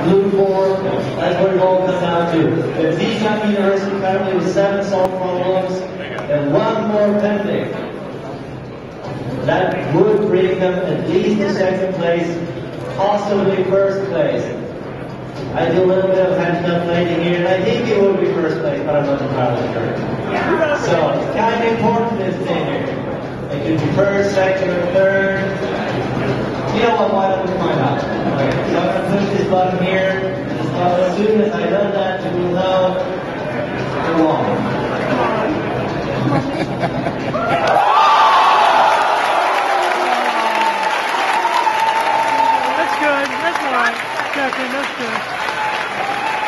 blue 4, that's what it all comes down to. If Xizang University currently with 7 solved problems and 1 more pending, that would bring them at least to 2nd place, possibly 1st place. I do a little bit of hand calculating here, and I think it would be 1st place, but I'm not entirely sure. So, it's kind of important this thing here. It could be 1st, 2nd, or 3rd. You know what, why don't we find out? Okay, so I'm going to push this button here, and as soon as I've done that, you will know you're wrong. That's good, that's all right. Second, that's good.